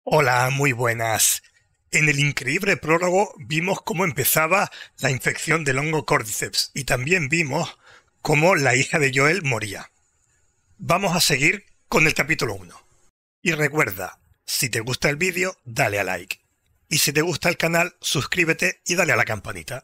Hola, muy buenas. En el increíble prólogo vimos cómo empezaba la infección del hongo Cordyceps y también vimos cómo la hija de Joel moría. Vamos a seguir con el capítulo 1. Y recuerda, si te gusta el vídeo, dale a like. Y si te gusta el canal, suscríbete y dale a la campanita.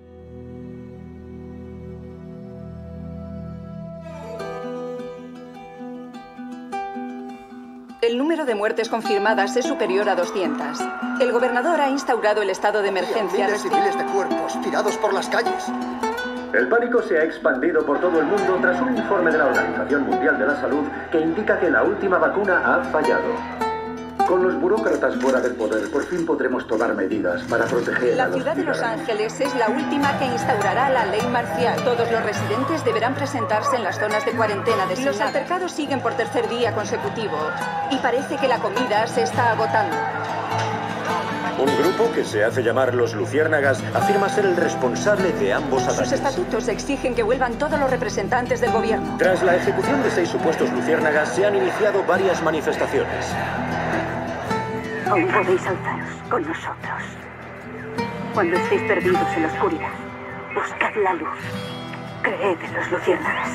El número de muertes confirmadas es superior a 200. El gobernador ha instaurado el estado de emergencia. Miles y miles de cuerpos tirados por las calles. El pánico se ha expandido por todo el mundo tras un informe de la Organización Mundial de la Salud que indica que la última vacuna ha fallado. Con los burócratas fuera del poder, por fin podremos tomar medidas para proteger a La los ciudad de Los ciudadanos. Ángeles es la última que instaurará la ley marcial. Todos los residentes deberán presentarse en las zonas de cuarentena designadas. Los altercados siguen por tercer día consecutivo y parece que la comida se está agotando. Un grupo que se hace llamar los Luciérnagas afirma ser el responsable de ambos Sus ataques. estatutos exigen que vuelvan todos los representantes del gobierno. Tras la ejecución de 6 supuestos Luciérnagas, se han iniciado varias manifestaciones. Aún podéis alzaros con nosotros. Cuando estéis perdidos en la oscuridad, buscad la luz. Creed en los luciérnagas.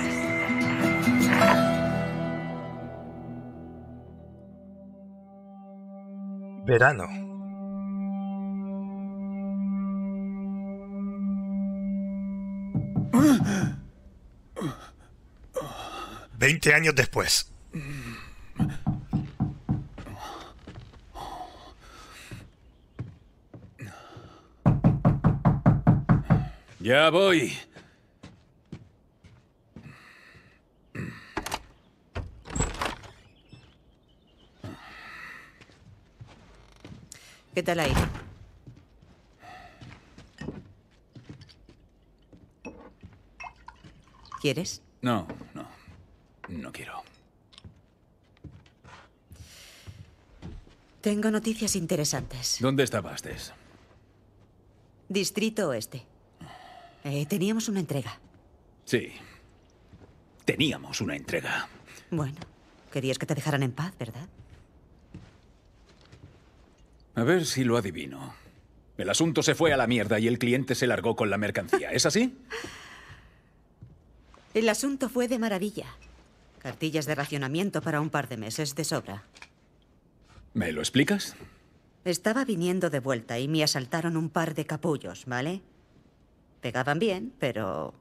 Verano. Veinte años después. Ya voy. ¿Qué tal ahí? ¿Quieres? No quiero. Tengo noticias interesantes. ¿Dónde estabas, Tess? Distrito Oeste. Teníamos una entrega. Sí. Teníamos una entrega. Bueno, querías que te dejaran en paz, ¿verdad? A ver si lo adivino. El asunto se fue a la mierda y el cliente se largó con la mercancía. ¿Es así? El asunto fue de maravilla. Cartillas de racionamiento para un par de meses de sobra. ¿Me lo explicas? Estaba viniendo de vuelta y me asaltaron un par de capullos, ¿vale? Pegaban bien, pero...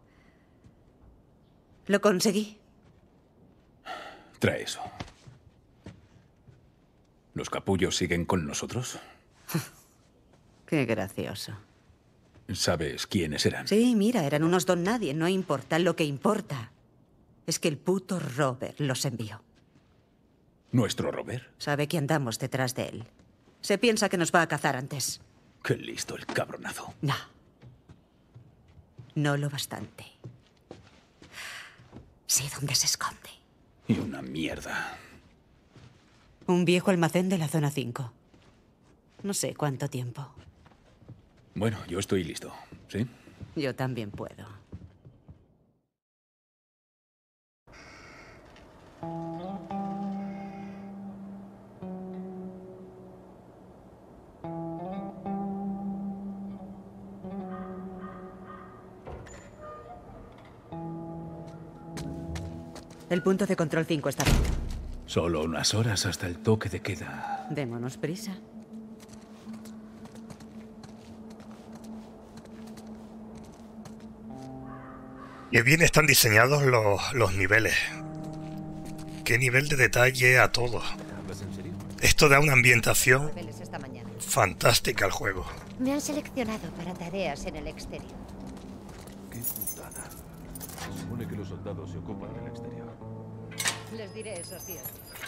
lo conseguí. Trae eso. ¿Los capullos siguen con nosotros? Qué gracioso. ¿Sabes quiénes eran? Sí, mira, eran unos don nadie. No importa. Lo que importa es que el puto Robert los envió. ¿Nuestro Robert? Sabe que andamos detrás de él. Se piensa que nos va a cazar antes. Qué listo el cabronazo. No. No lo bastante. Sé dónde se esconde. Y una mierda. Un viejo almacén de la zona 5. No sé cuánto tiempo. Bueno, yo estoy listo. ¿Sí? Yo también puedo. El punto de control 5 está abierto. Solo unas horas hasta el toque de queda. Démonos prisa. Qué bien están diseñados los niveles. Qué nivel de detalle a todo. Esto da una ambientación fantástica al juego. Me han seleccionado para tareas en el exterior. Qué putada. Se supone que los soldados se ocupan del exterior. Les diré eso siempre.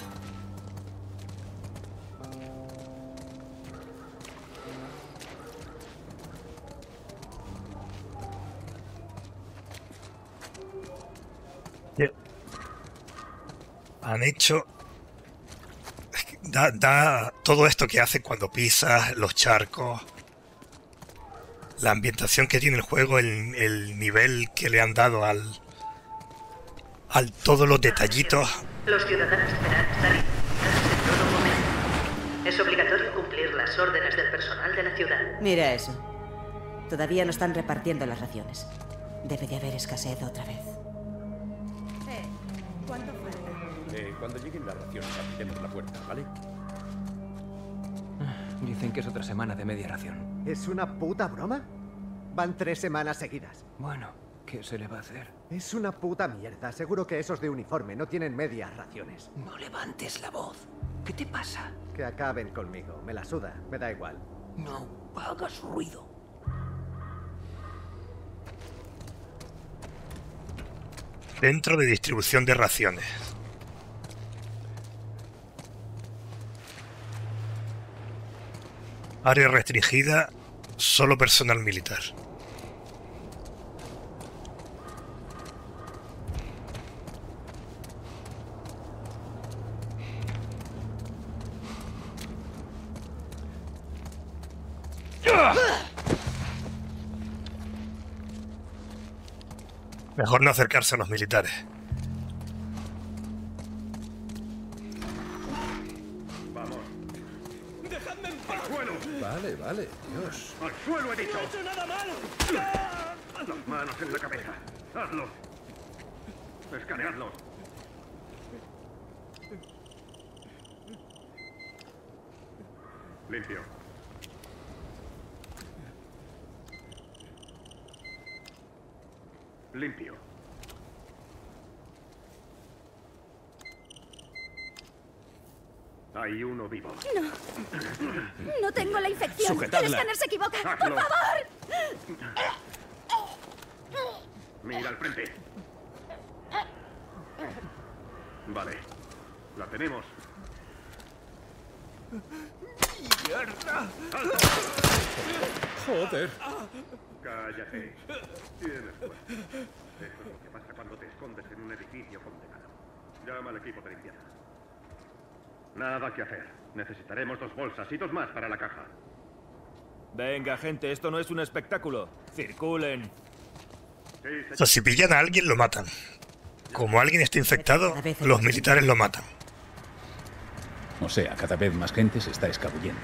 Han hecho... Da todo esto que hace cuando pisas, los charcos, la ambientación que tiene el juego, el nivel que le han dado al todos los detallitos. Los ciudadanos deberán estar en todo momento. Es obligatorio cumplir las órdenes del personal de la ciudad. Mira eso. Todavía no están repartiendo las raciones. Debe de haber escasez otra vez. ¿Cuánto falta? Cuando lleguen las raciones, abriremos la puerta, ¿vale? Dicen que es otra semana de media ración. ¿Es una puta broma? Van 3 semanas seguidas. Bueno, ¿qué se le va a hacer? Es una puta mierda. Seguro que esos de uniforme no tienen medias raciones. No levantes la voz. ¿Qué te pasa? Que acaben conmigo. Me la suda. Me da igual. No hagas ruido. Centro de distribución de raciones. Área restringida, solo personal militar. Mejor no acercarse a los militares. Vamos. ¡Dejadme en paz! ¡Al suelo! Vale, vale, Dios. ¡Al suelo, he dicho! ¡No he hecho nada malo! Las manos en la cabeza. ¡Hazlo! ¡Escaneadlos! Limpio. Limpio. Hay uno vivo. No. No tengo la infección. Sujetadla. El escáner se equivoca. Hazlo. ¡Por favor! Mira al frente. Vale. La tenemos. ¡Mierda! ¡Alto! Joder. Cállate. Tienes suerte. Eso es lo que pasa cuando te escondes en un edificio condenado. Llama al equipo de limpieza. Nada que hacer. Necesitaremos 2 bolsas y 2 más para la caja. Venga, gente, esto no es un espectáculo. Circulen. O sea, si pillan a alguien, lo matan. Como alguien está infectado, los militares lo matan. O sea, cada vez más gente se está escabullendo.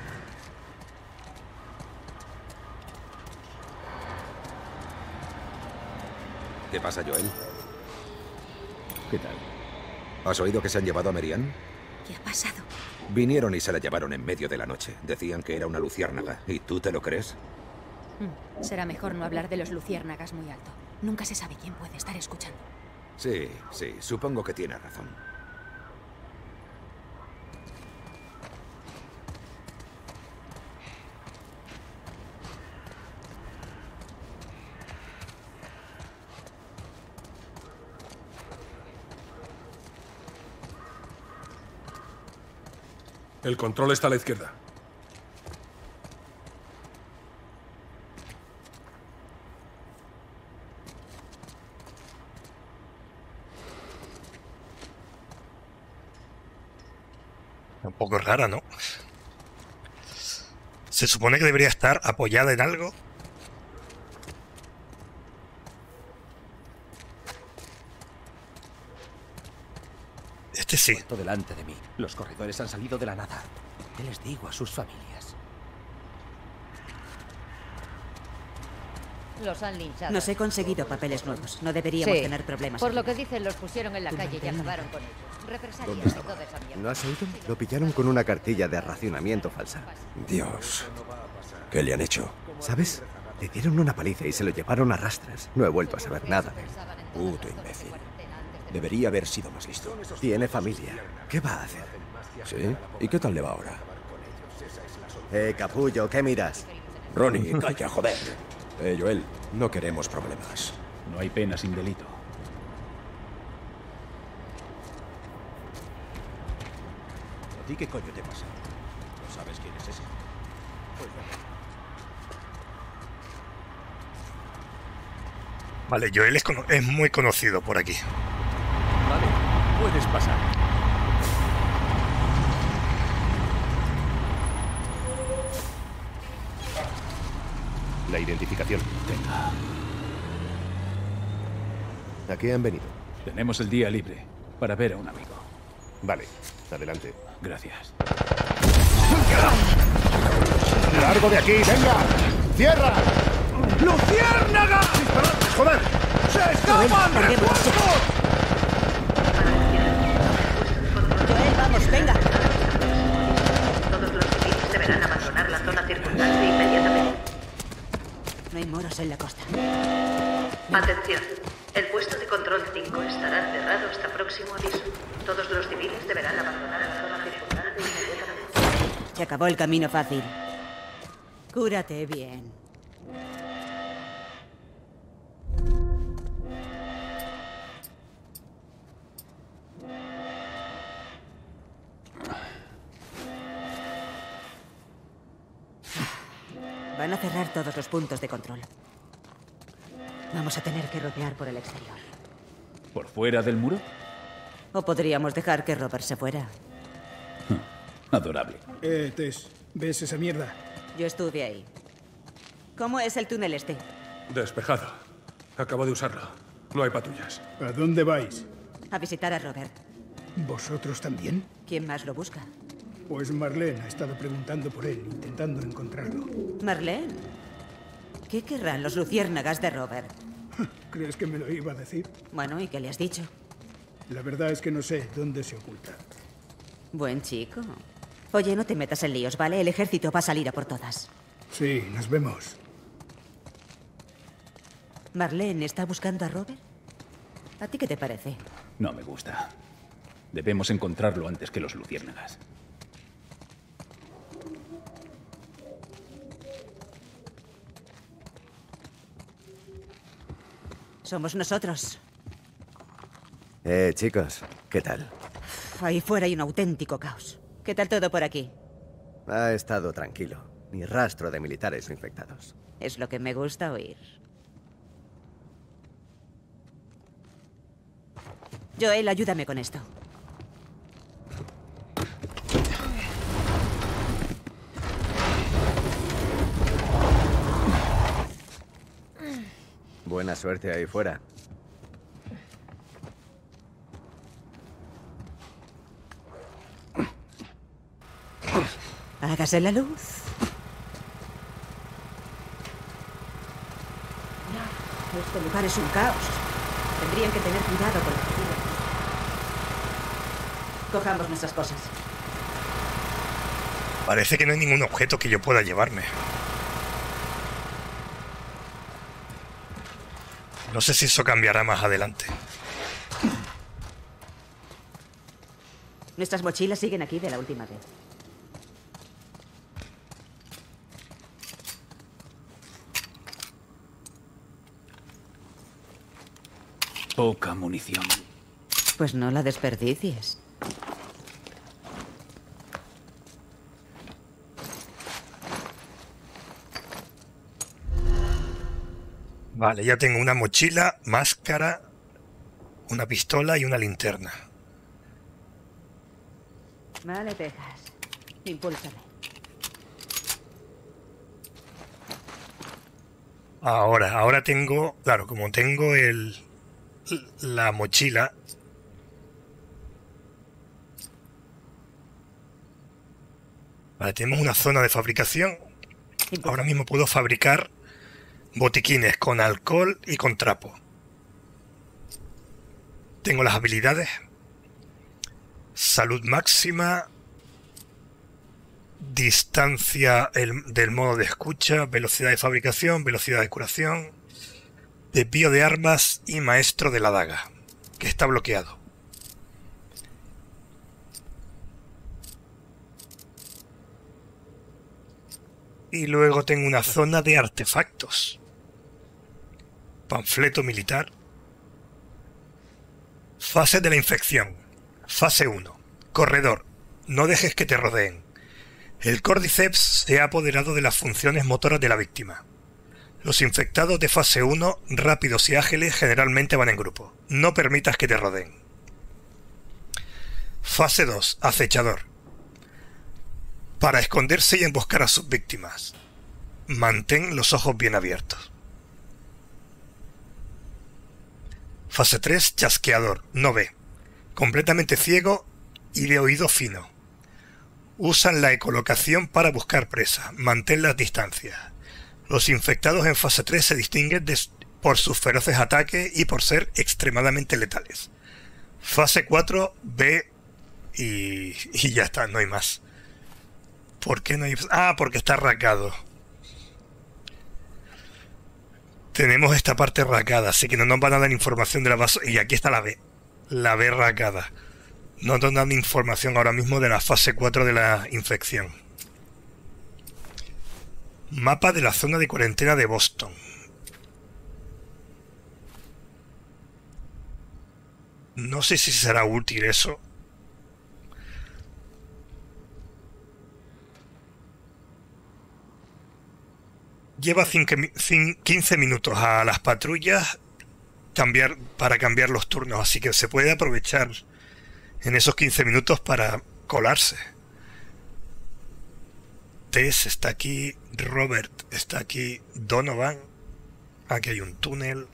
¿Qué pasa, Joel? ¿Qué tal? ¿Has oído que se han llevado a Merian? ¿Qué ha pasado? Vinieron y se la llevaron en medio de la noche. Decían que era una luciérnaga. ¿Y tú te lo crees? Será mejor no hablar de los luciérnagas muy alto. Nunca se sabe quién puede estar escuchando. Sí, sí, supongo que tienes razón. El control está a la izquierda. Un poco rara, ¿no? Se supone que debería estar apoyada en algo. Este sí. Puesto delante de mí. Los corredores han salido de la nada. ¿Qué les digo a sus familias? Los han linchado. Nos he conseguido papeles nuevos. No deberíamos Sí. tener problemas. Por lo que dicen, los pusieron en la calle y acabaron con ellos. Represalias y toda esa mierda. ¿No has oído? Lo pillaron con una cartilla de racionamiento falsa. Dios. ¿Qué le han hecho? ¿Sabes? Le dieron una paliza y se lo llevaron a rastras. No he vuelto a saber nada de él. Puto imbécil. Debería haber sido más listo. Tiene familia. ¿Qué va a hacer? ¿Sí? ¿Y qué tal le va ahora? Capullo, ¿qué miras? Ronnie, calla, joder. Joel, no queremos problemas. No hay pena sin delito. ¿A ti qué coño te pasa? ¿No sabes quién es ese? Vale, Joel es muy conocido por aquí. Vale, puedes pasar. La identificación. Venga. ¿A qué han venido? Tenemos el día libre para ver a un amigo. Vale, adelante. Gracias. Salgo de aquí, venga. ¡Cierra! ¡Luciérnaga! ¡Disparad, joder! ¡Se escapan! ¡Refuerzos! Joel, vamos, venga. Todos los civiles deberán abandonar la zona circundante inmediatamente. No hay moros en la costa. Atención. El puesto de control 5 estará cerrado hasta próximo aviso. Todos los civiles deberán abandonar la zona circundante inmediatamente. Se acabó el camino fácil. Cúrate bien. Van a cerrar todos los puntos de control. Vamos a tener que rodear por el exterior. ¿Por fuera del muro? O podríamos dejar que Robert se fuera. Adorable. Tess, ¿ves esa mierda? Yo estuve ahí. ¿Cómo es el túnel este? Despejado. Acabo de usarlo. No hay patrullas. ¿A dónde vais? A visitar a Robert. ¿Vosotros también? ¿Quién más lo busca? Pues Marlene ha estado preguntando por él, intentando encontrarlo. ¿Marlene? ¿Qué querrán los luciérnagas de Robert? ¿Crees que me lo iba a decir? Bueno, ¿y qué le has dicho? La verdad es que no sé dónde se oculta. Buen chico. Oye, no te metas en líos, ¿vale? El ejército va a salir a por todas. Sí, nos vemos. ¿Marlene está buscando a Robert? ¿A ti qué te parece? No me gusta. Debemos encontrarlo antes que los luciérnagas. Somos nosotros. Chicos, ¿qué tal? Ahí fuera hay un auténtico caos. ¿Qué tal todo por aquí? Ha estado tranquilo. Ni rastro de militares infectados. Es lo que me gusta oír. Joel, ayúdame con esto. Buena suerte ahí fuera. Hágase la luz. Este lugar es un caos. Tendrían que tener cuidado con las cocinas. Cojamos nuestras cosas. Parece que no hay ningún objeto que yo pueda llevarme. No sé si eso cambiará más adelante. Nuestras mochilas siguen aquí de la última vez. Poca munición. Pues no la desperdicies. Vale, ya tengo una mochila, máscara, una pistola y una linterna. Vale, Texas. Impúlsame. Ahora tengo, claro, como tengo la mochila. Vale, tenemos una zona de fabricación. Ahora mismo puedo fabricar botiquines con alcohol y con trapo. Tengo las habilidades. Salud máxima. Distancia del modo de escucha. Velocidad de fabricación. Velocidad de curación. Desvío de armas y maestro de la daga. Que está bloqueado. Y luego tengo una zona de artefactos. Panfleto militar. Fase de la infección. Fase 1. Corredor. No dejes que te rodeen. El Cordyceps se ha apoderado de las funciones motoras de la víctima. Los infectados de fase 1, rápidos y ágiles, generalmente van en grupo. No permitas que te rodeen. Fase 2. Acechador. Para esconderse y emboscar a sus víctimas. Mantén los ojos bien abiertos. Fase 3. Chasqueador. No ve. Completamente ciego y de oído fino. Usan la ecolocación para buscar presas. Mantén las distancias. Los infectados en fase 3 se distinguen por sus feroces ataques y por ser extremadamente letales. Fase 4, ve y ya está, no hay más. ¿Por qué no hay...? Ah, porque está racado. Tenemos esta parte racada, así que no nos van a dar información de la base. Y aquí está la B. La B racada. No nos dan información ahora mismo de la fase 4 de la infección. Mapa de la zona de cuarentena de Boston. No sé si será útil eso. Lleva 15 minutos a las patrullas para cambiar los turnos, así que se puede aprovechar en esos 15 minutos para colarse. Tess está aquí, Robert está aquí, Donovan. Aquí hay un túnel.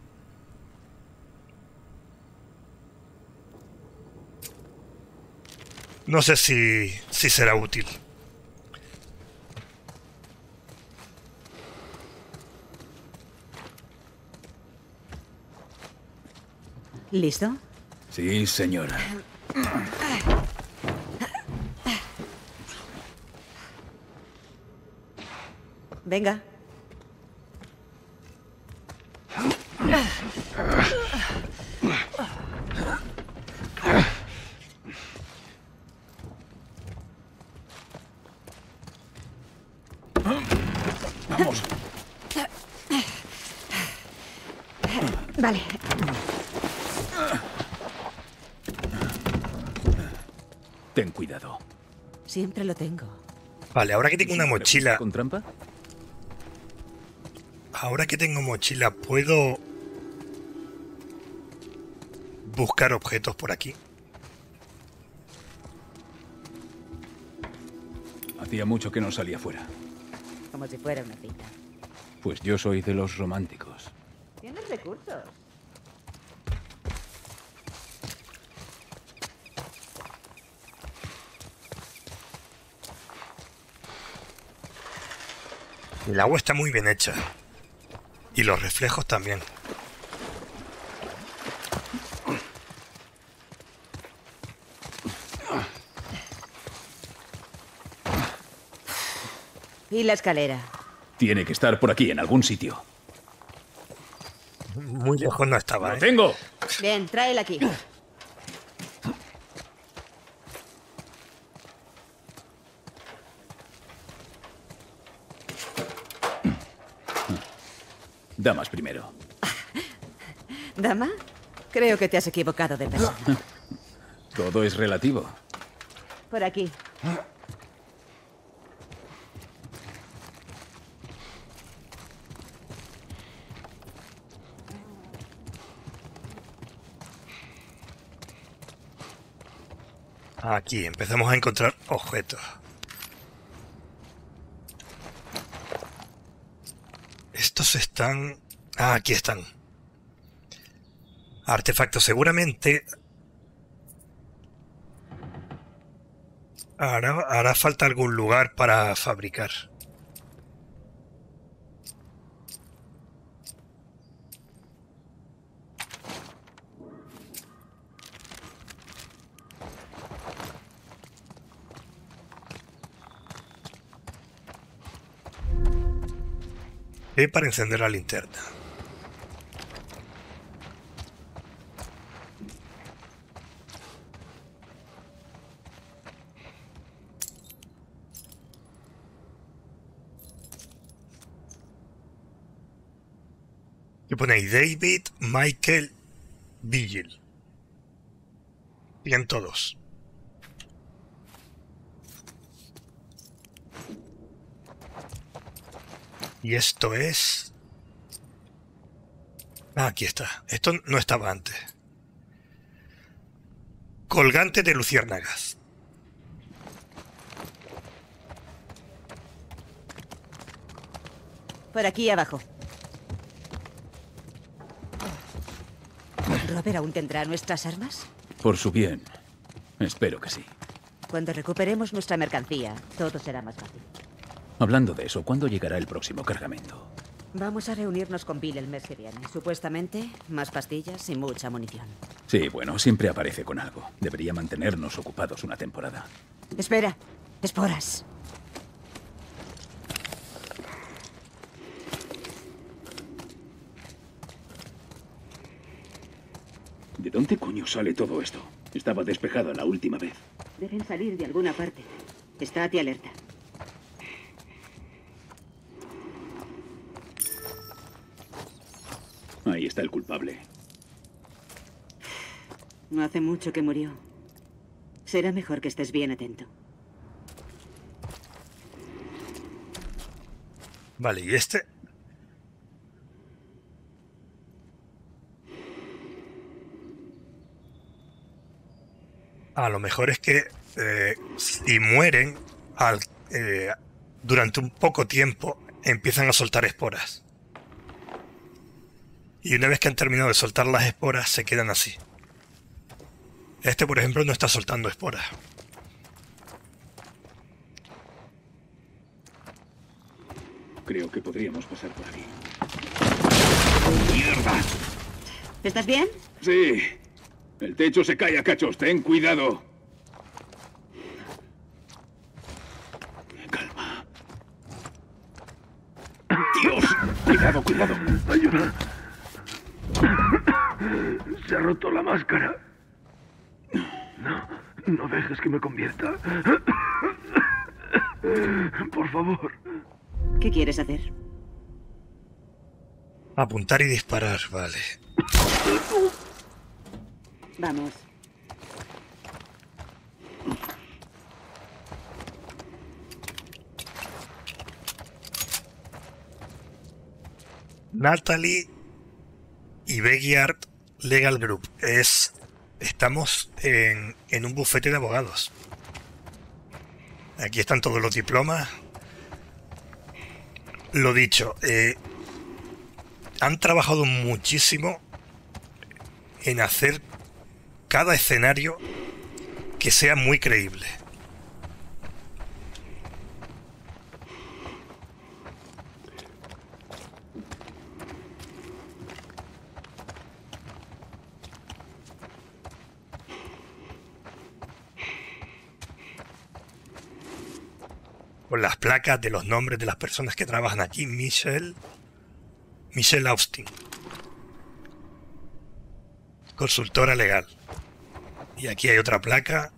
No sé si será útil. ¿Listo? Sí, señora. Venga. Vamos. Vale. Ten cuidado. Siempre lo tengo. Vale, ahora que tengo una mochila... ¿Con trampa? Ahora que tengo mochila, ¿puedo buscar objetos por aquí? Hacía mucho que no salía fuera. Como si fuera una cita. Pues yo soy de los románticos. Tienes recursos. El agua está muy bien hecha. Y los reflejos también. ¿Y la escalera? Tiene que estar por aquí, en algún sitio. Muy lejos no estaba, ¡Lo tengo! Bien, tráela aquí. Damas primero. ¿Dama? Creo que te has equivocado de persona. Todo es relativo. Por aquí. Aquí empezamos a encontrar objetos. Estos están... Ah, aquí están. Artefactos. Seguramente hará falta algún lugar para fabricar. Y para encender la linterna. Y pone ahí David Michael Vigil. 102. Y esto es... Ah, aquí está. Esto no estaba antes. Colgante de luciérnagas. Por aquí abajo. ¿Robert aún tendrá nuestras armas? Por su bien. Espero que sí. Cuando recuperemos nuestra mercancía, todo será más fácil. Hablando de eso, ¿cuándo llegará el próximo cargamento? Vamos a reunirnos con Bill el mes que viene. Supuestamente, más pastillas y mucha munición. Sí, bueno, siempre aparece con algo. Debería mantenernos ocupados una temporada. Espera, esporas. ¿De dónde coño sale todo esto? Estaba despejada la última vez. Deben salir de alguna parte. Estate alerta. Ahí está el culpable. No hace mucho que murió. Será mejor que estés bien atento. Vale, ¿y este? A lo mejor es que si mueren durante un poco tiempo empiezan a soltar esporas. Y una vez que han terminado de soltar las esporas se quedan así. Este, por ejemplo, no está soltando esporas. Creo que podríamos pasar por aquí. ¡Mierda! ¿Estás bien? Sí. El techo se cae a cachos. Ten cuidado. Calma. ¡Dios! Cuidado, cuidado. Ayuda. Se ha roto la máscara. No dejes que me convierta. Por favor. ¿Qué quieres hacer? Apuntar y disparar, vale. Vamos. Natalie y Beggyard Legal Group. Estamos en un bufete de abogados. Aquí están todos los diplomas. Lo dicho, han trabajado muchísimo en hacer cada escenario que sea muy creíble. Con las placas de los nombres de las personas que trabajan aquí. Michelle Austin, consultora legal. Y aquí hay otra placa.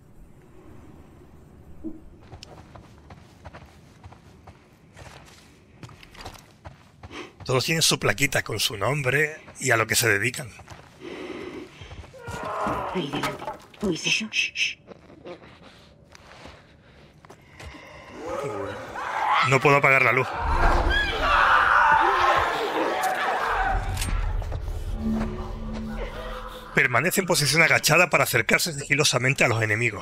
Todos tienen su plaquita con su nombre y a lo que se dedican. Ahí delante. ¿Oís eso? No puedo apagar la luz. Permanece en posición agachada para acercarse sigilosamente a los enemigos.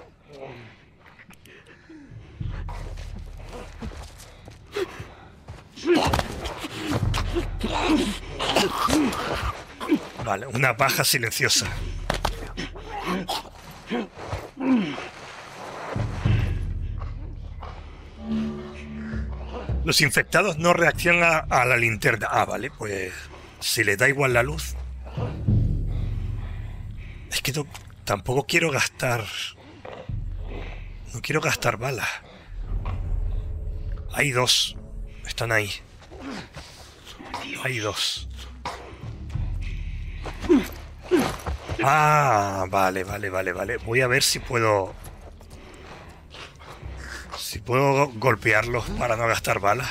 Vale, una paja silenciosa. Los infectados no reaccionan a la linterna. Ah, vale, pues si les da igual la luz. Es que tampoco quiero gastar... No quiero gastar balas. Hay dos. Están ahí. Hay dos. Ah, vale. Voy a ver si puedo... Si puedo golpearlos para no gastar balas.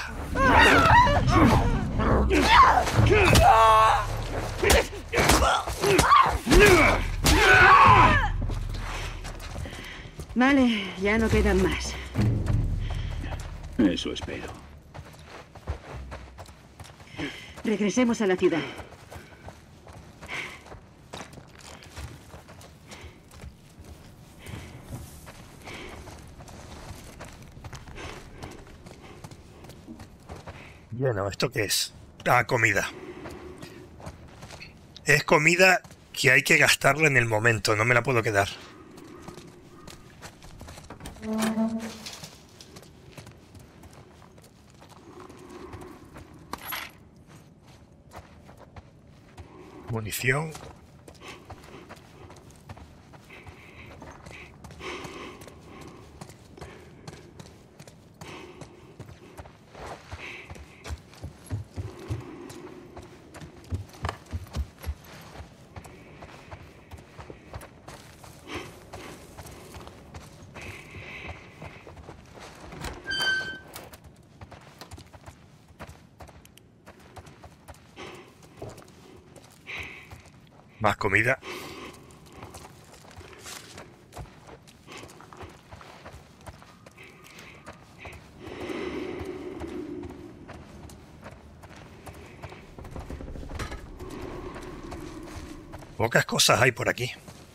Vale, ya no quedan más. Eso espero. Regresemos a la ciudad. Bueno, ¿esto qué es? Ah, comida. Es comida que hay que gastarla en el momento, no me la puedo quedar. Munición. Más comida. Pocas cosas hay por aquí.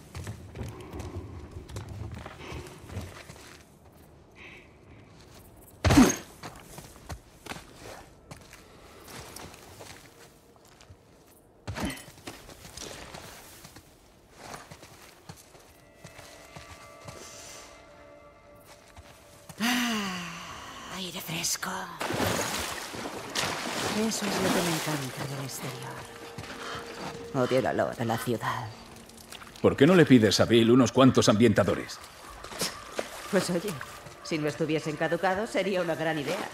Aire fresco. Eso es lo que me encanta del exterior. Odio el olor a la ciudad. ¿Por qué no le pides a Bill unos cuantos ambientadores? Pues oye, si no estuviesen caducados sería una gran idea.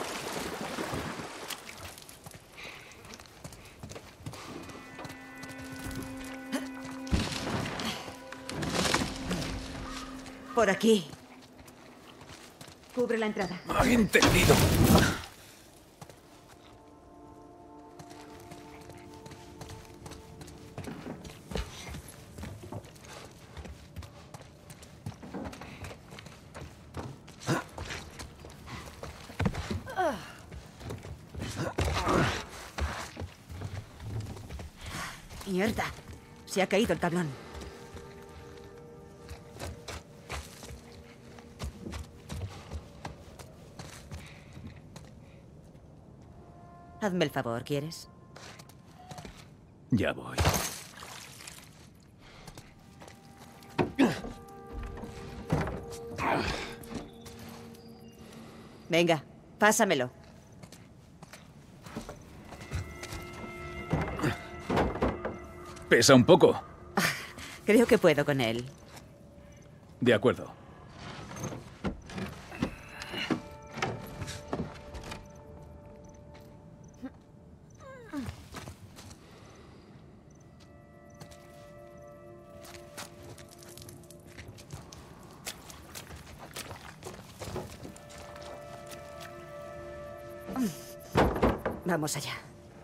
Por aquí. Cubre la entrada. Entendido. Mierda. Se ha caído el tablón. Hazme el favor, ¿quieres? Ya voy. Venga, pásamelo. Pesa un poco. Creo que puedo con él. De acuerdo. Vamos allá.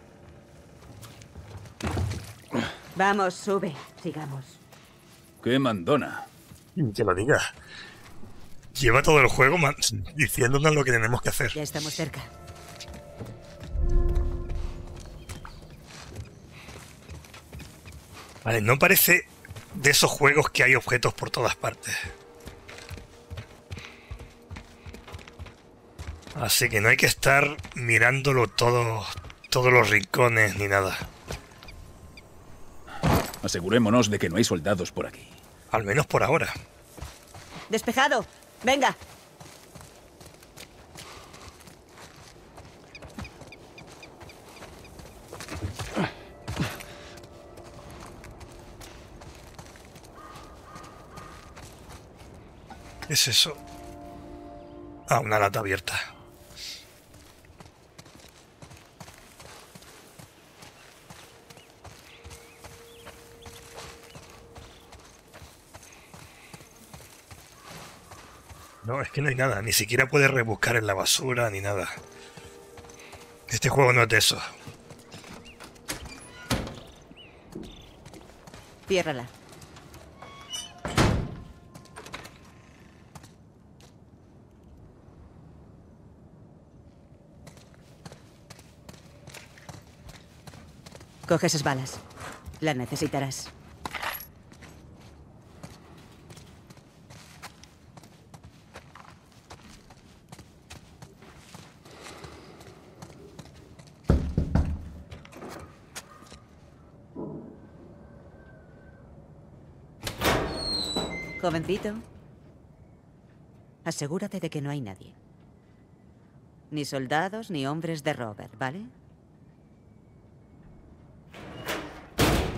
Vamos, sube. Sigamos. ¡Qué mandona! Que lo diga. Lleva todo el juego diciéndonos lo que tenemos que hacer. Ya estamos cerca. Vale, no parece de esos juegos que hay objetos por todas partes. Así que no hay que estar mirándolo todos los rincones ni nada. Asegurémonos de que no hay soldados por aquí. Al menos por ahora. Despejado. Venga. ¿Qué es eso? Ah, una lata abierta. No, es que no hay nada. Ni siquiera puedes rebuscar en la basura ni nada. Este juego no es de eso. Ciérrala. Coge esas balas. Las necesitarás. Jovencito, asegúrate de que no hay nadie. Ni soldados ni hombres de Robert, ¿vale?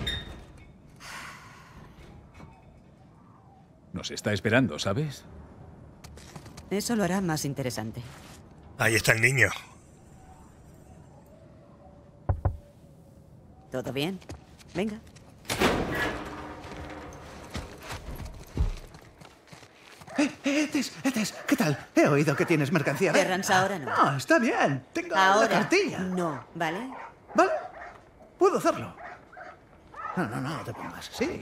Nos está esperando, ¿sabes? Eso lo hará más interesante. Ahí está el niño. ¿Todo bien? Venga. Etes, ¿qué tal? He oído que tienes mercancía. Terrance, ahora no. Ah, está bien. Tengo la cartilla. No, ¿vale? ¿Vale? Puedo hacerlo. No te pongas. Sí.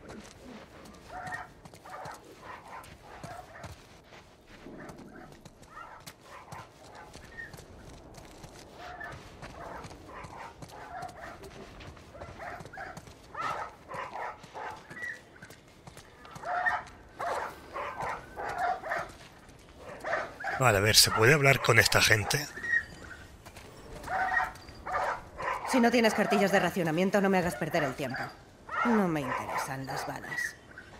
Vale, a ver, ¿se puede hablar con esta gente? Si no tienes cartillas de racionamiento, no me hagas perder el tiempo. No me interesan las balas.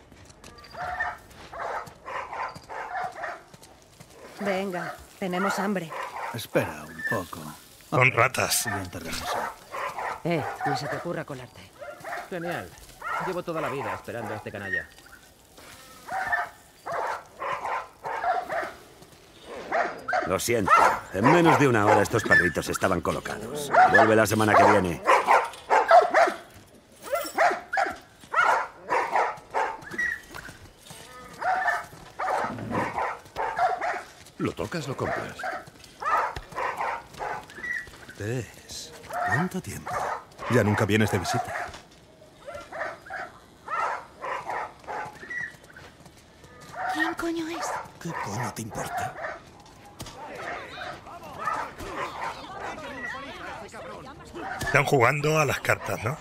Venga, tenemos hambre. Espera un poco. Son ratas. Siguiente remiso. Ni se te ocurra colarte. Genial. Llevo toda la vida esperando a este canalla. Lo siento. En menos de una hora estos perritos estaban colocados. Vuelve la semana que viene. Lo tocas, lo compras. Tess, ¿cuánto tiempo? Ya nunca vienes de visita. ¿Quién coño es? ¿Qué coño te importa? Están jugando a las cartas, ¿no?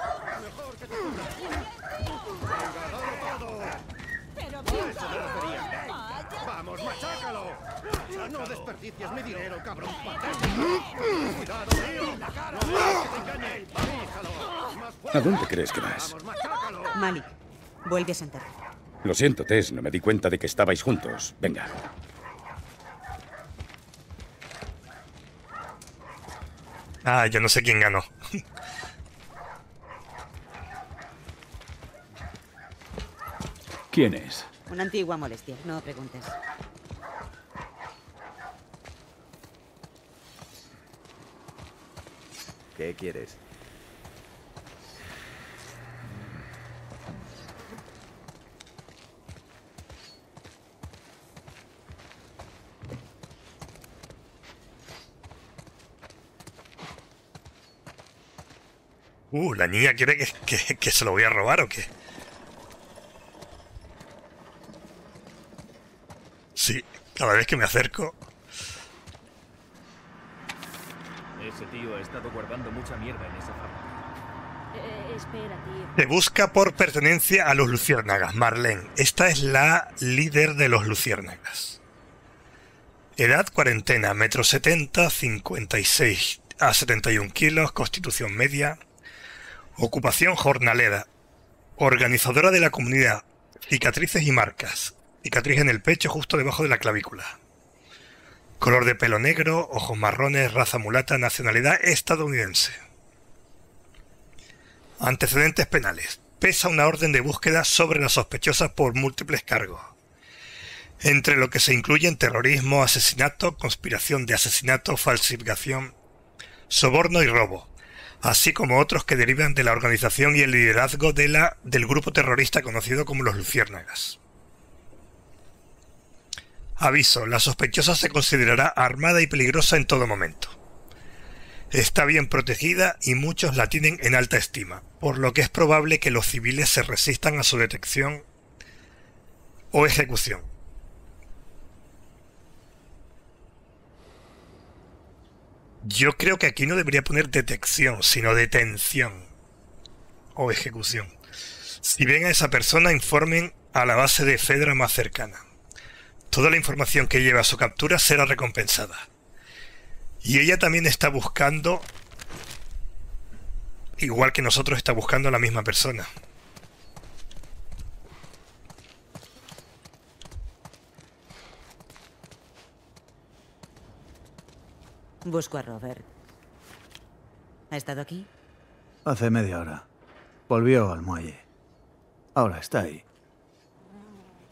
¡Vamos, machácalo! ¡No desperdicies mi dinero, cabrón! ¡Cuidado, ¿A dónde crees que vas? Malik, vuelve a sentar. Lo siento, Tess, no me di cuenta de que estabais juntos. Venga. Ah, yo no sé quién ganó. ¿Quién es? Una antigua molestia, no preguntes. ¿Qué quieres? La niña quiere que se lo voy a robar o qué. Sí, cada vez que me acerco. Ese tío ha estado guardando mucha mierda en esa fábrica. Espera, tío. Se busca por pertenencia a los luciérnagas, Marlene. Esta es la líder de los luciérnagas. Edad cuarentena, 1,70 m, 56 a 71 kilos, constitución media. Ocupación jornalera. Organizadora de la comunidad. Cicatrices y marcas. Cicatriz en el pecho justo debajo de la clavícula. Color de pelo negro, ojos marrones, raza mulata, nacionalidad estadounidense. Antecedentes penales. Pesa una orden de búsqueda sobre la sospechosa por múltiples cargos, entre lo que se incluyen terrorismo, asesinato, conspiración de asesinato, falsificación, soborno y robo, así como otros que derivan de la organización y el liderazgo del grupo terrorista conocido como los Luciérnagas. Aviso, la sospechosa se considerará armada y peligrosa en todo momento. Está bien protegida y muchos la tienen en alta estima, por lo que es probable que los civiles se resistan a su detección o ejecución. Yo creo que aquí no debería poner detección, sino detención o ejecución. Si ven a esa persona, informen a la base de Fedra más cercana. Toda la información que lleve a su captura será recompensada. Y ella también está buscando, igual que nosotros, está buscando a la misma persona. Busco a Robert. ¿Ha estado aquí? Hace media hora. Volvió al muelle. Ahora está ahí.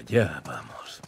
Allá vamos.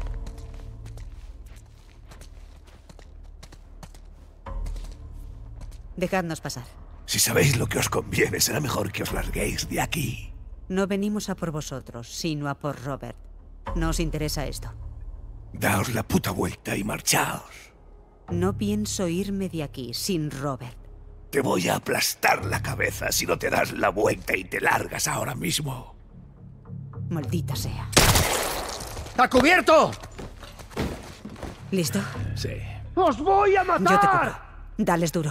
Dejadnos pasar. Si sabéis lo que os conviene, será mejor que os larguéis de aquí. No venimos a por vosotros, sino a por Robert. ¿No os interesa esto? Daos la puta vuelta y marchaos. No pienso irme de aquí sin Robert. Te voy a aplastar la cabeza si no te das la vuelta y te largas ahora mismo. Maldita sea. ¡A cubierto! ¿Listo? Sí. ¡Os voy a matar! Yo te cubro. Dales duro.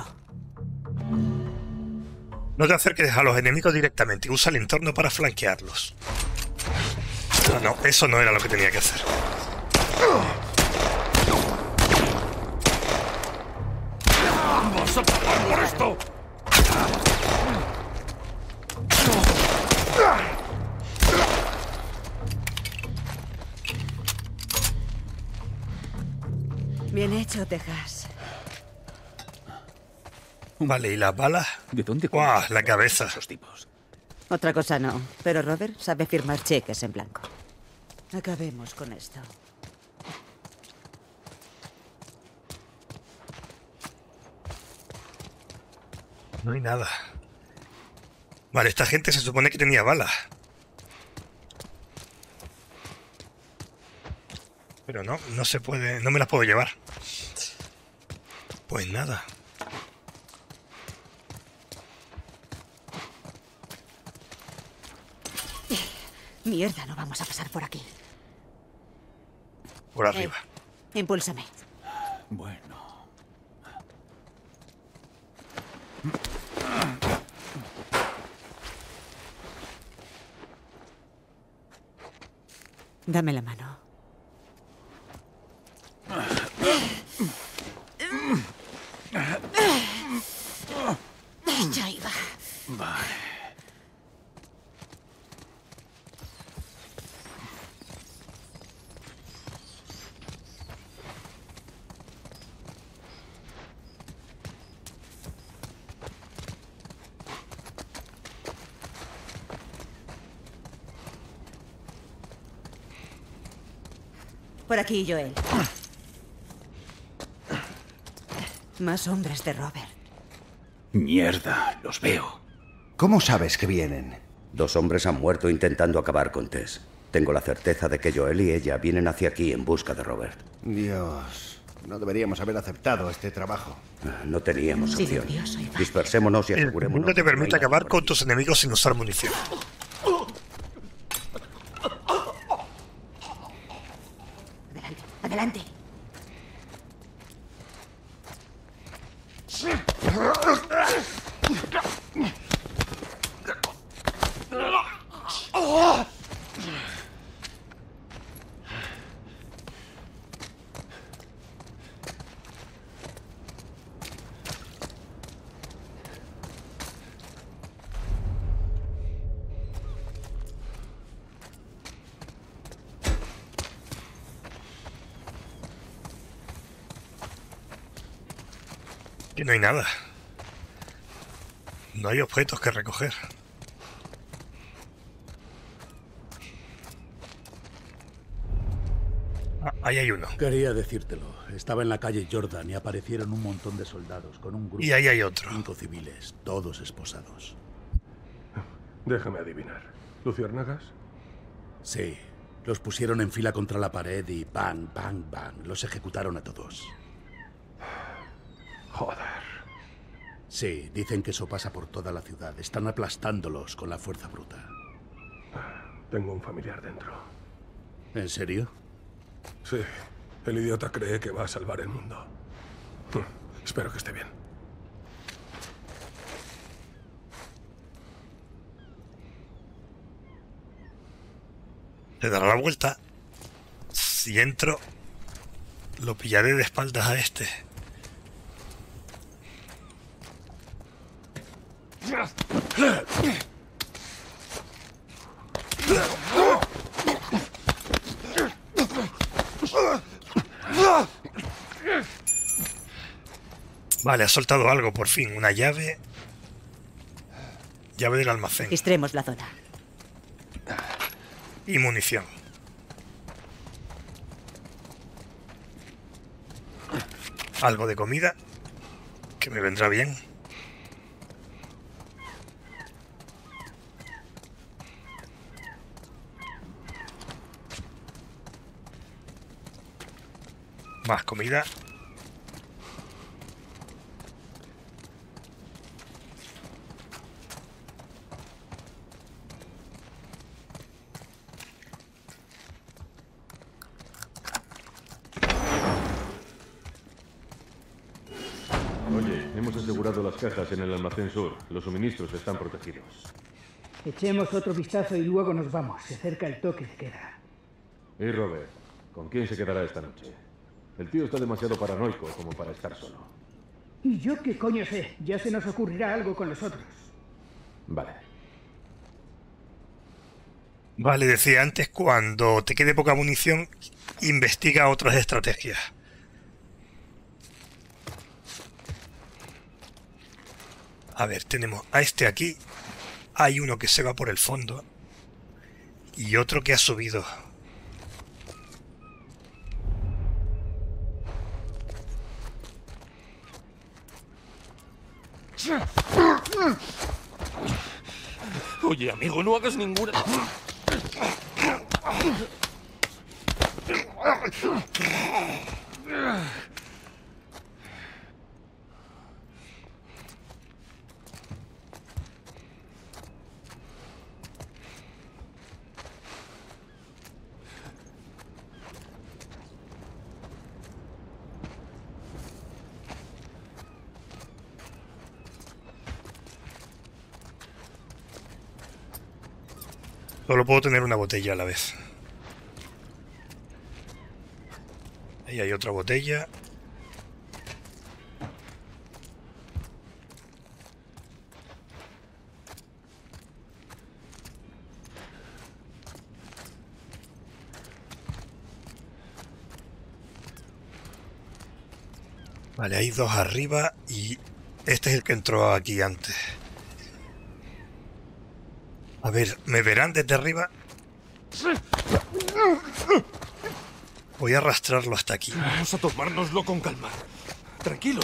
No te acerques a los enemigos directamente. Usa el entorno para flanquearlos. No, eso no era lo que tenía que hacer. ¡Vamos a pagar por esto! Bien hecho, Texas. Vale, ¿y las balas? ¿De dónde? ¡Guau! La cabeza. Esos tipos. Otra cosa no, pero Robert sabe firmar cheques en blanco. Acabemos con esto. No hay nada. Vale, esta gente se supone que tenía balas. Pero no, no se puede... No me las puedo llevar. Pues nada. Mierda, no vamos a pasar por aquí. Por arriba. Impúlsame. Bueno. Dame la mano. Ya iba. Vale. Por aquí, Joel. Más hombres de Robert. Mierda, los veo. ¿Cómo sabes que vienen? 2 hombres han muerto intentando acabar con Tess. Tengo la certeza de que Joel y ella vienen hacia aquí en busca de Robert. Dios, no deberíamos haber aceptado este trabajo. No teníamos Sí, opción. Dios, soy fan. Dispersémonos y El asegurémonos. mundo te que no hay permite nada acabar por con aquí. tus enemigos sin usar munición. Adelante. Que no hay nada. No hay objetos que recoger. Ah, ahí hay uno. Quería decírtelo. Estaba en la calle Jordan y aparecieron un montón de soldados con un grupo. Y ahí hay otro. 5 civiles, todos esposados. Déjame adivinar. ¿Luciérnagas? Sí. Los pusieron en fila contra la pared y bang, bang, bang. Los ejecutaron a todos. Joder. Sí, dicen que eso pasa por toda la ciudad. Están aplastándolos con la fuerza bruta. Tengo un familiar dentro. ¿En serio? Sí. El idiota cree que va a salvar el mundo. Espero que esté bien. Le dará la vuelta. Si entro, lo pillaré de espaldas a este. Vale, ha soltado algo por fin. Una llave. Llave del almacén. Registremos la zona. Y munición. Algo de comida, que me vendrá bien. Más comida. Oye, hemos asegurado las cajas en el almacén sur. Los suministros están protegidos. Echemos otro vistazo y luego nos vamos. Se acerca el toque de queda. Y Robert, ¿con quién se quedará esta noche? El tío está demasiado paranoico como para estar solo. ¿Y yo qué coño sé? Ya se nos ocurrirá algo con los otros. Vale. Vale, decía antes, cuando te quede poca munición, investiga otras estrategias. A ver, tenemos a este aquí. Hay uno que se va por el fondo. Y otro que ha subido. Oye, amigo, no hagas ninguna... Solo puedo tener una botella a la vez. Ahí hay otra botella. Vale, hay dos arriba y este es el que entró aquí antes. A ver, ¿me verán desde arriba? Voy a arrastrarlo hasta aquí. Vamos a tomárnoslo con calma. Tranquilo.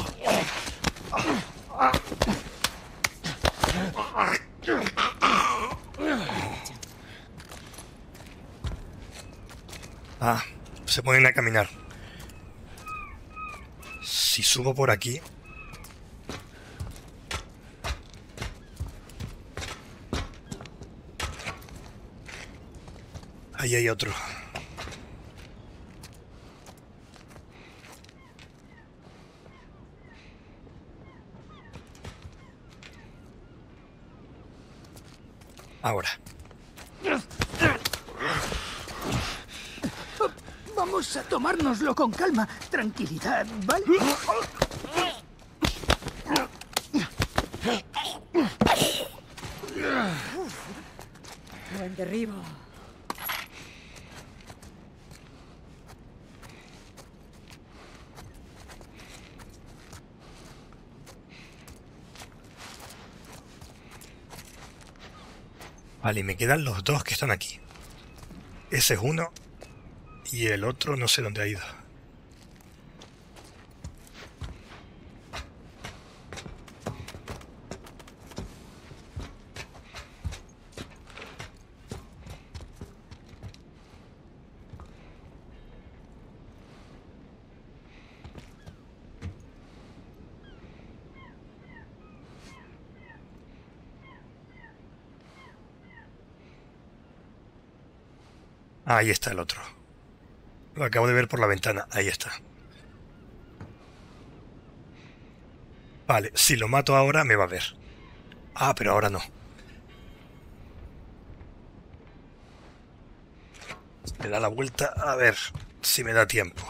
Ah, se ponen a caminar. Si subo por aquí... Ahí hay otro. Ahora. Vamos a tomárnoslo con calma. Tranquilidad, ¿vale? Buen derribo. Vale, y me quedan los dos que están aquí. Ese es uno y el otro no sé dónde ha ido. Ahí está el otro. Lo acabo de ver por la ventana. Ahí está. Vale, si lo mato ahora me va a ver. Ah, pero ahora no. Me da la vuelta a ver si me da tiempo.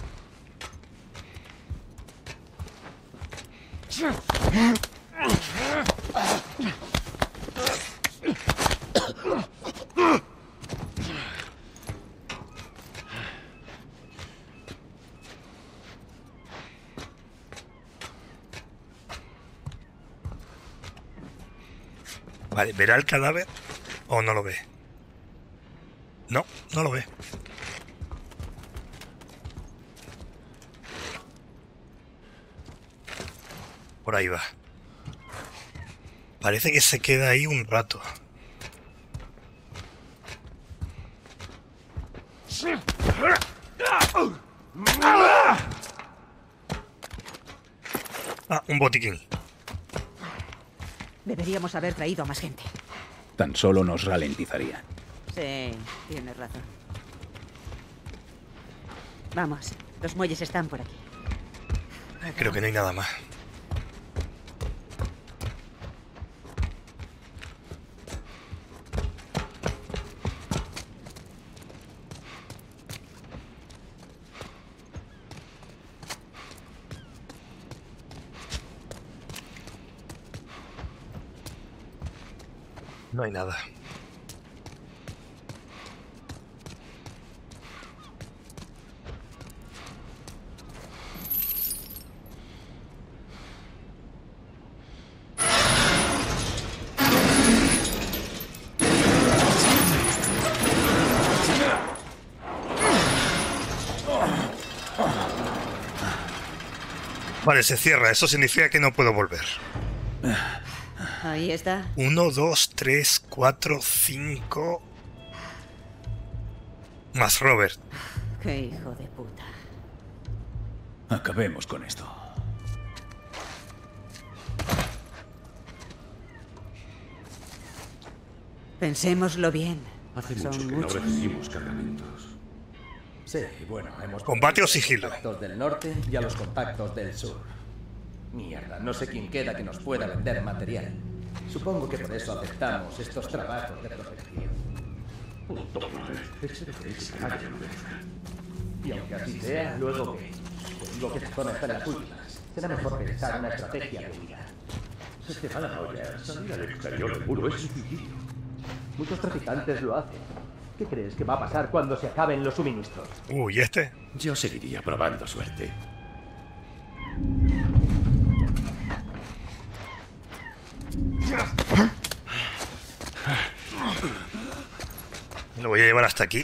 Vale, ¿verá el cadáver o no lo ve? No, no lo ve. Por ahí va. Parece que se queda ahí un rato. Ah, un botiquín. Deberíamos haber traído a más gente. Tan solo nos ralentizaría. Sí, tienes razón. Vamos, los muelles están por aquí. Creo que no hay nada más. No hay nada. Vale, se cierra. Eso significa que no puedo volver. Ahí está. 1, 2, 3, 4, 5... Más Robert. Qué hijo de puta. Acabemos con esto. Pensémoslo bien. Hace Son mucho que muchos. no recibimos cargamentos. Sí, bueno, hemos... ¿Combate o sigilo? Contactos del norte y a los contactos del sur. Mierda, no sé quién queda que nos pueda vender material. Supongo que por eso aceptamos estos trabajos de protección. Puto madre. Ese de que nadie lo merezca. Y aunque así sea, luego que... Te digo que se conectan las últimas. Será mejor pensar una estrategia de huida. Se te va la olla. Salir al exterior del muro es suicidio. Muchos traficantes lo hacen. ¿Qué crees que va a pasar cuando se acaben los suministros? Uy, ¿este? Yo seguiría probando suerte. Lo voy a llevar hasta aquí.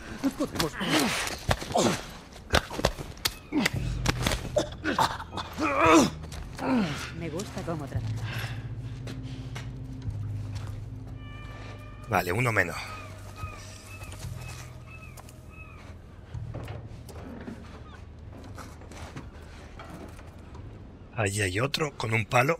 Me gusta cómo tratan. Vale, uno menos. Allí hay otro con un palo.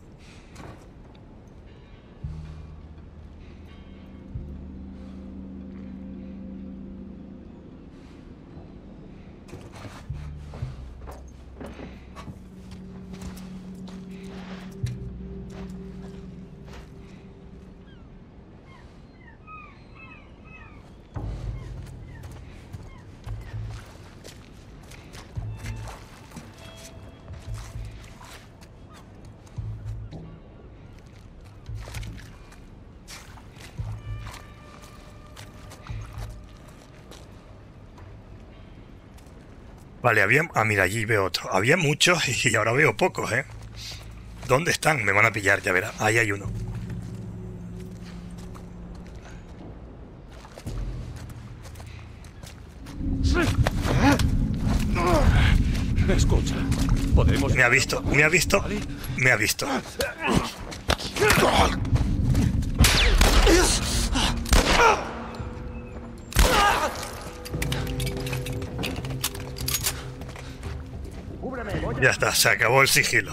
Vale, había... Ah, mira, allí veo otro. Había muchos y ahora veo pocos, ¿eh? ¿Dónde están? Me van a pillar, ya verás. Ahí hay uno. Escucha, podemos... Me ha visto, me ha visto, me ha visto. Ya está, se acabó el sigilo.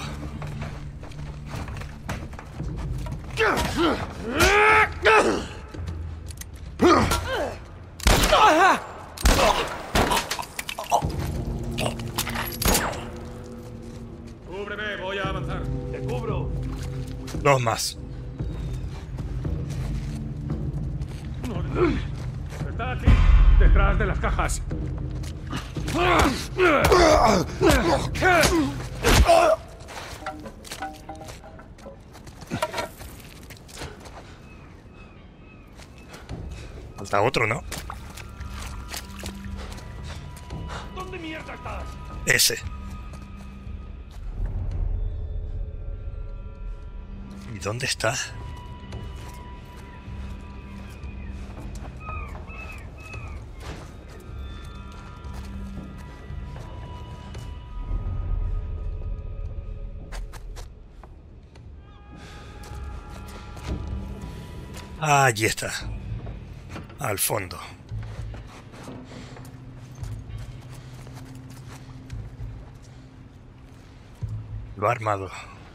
Cúbreme, voy a avanzar. Te cubro. Dos más. Está aquí, detrás de las cajas. Falta otro, ¿no? ¿Dónde mierda estás? Ese. ¿Y dónde está? Allí está. Al fondo. Lo ha armado.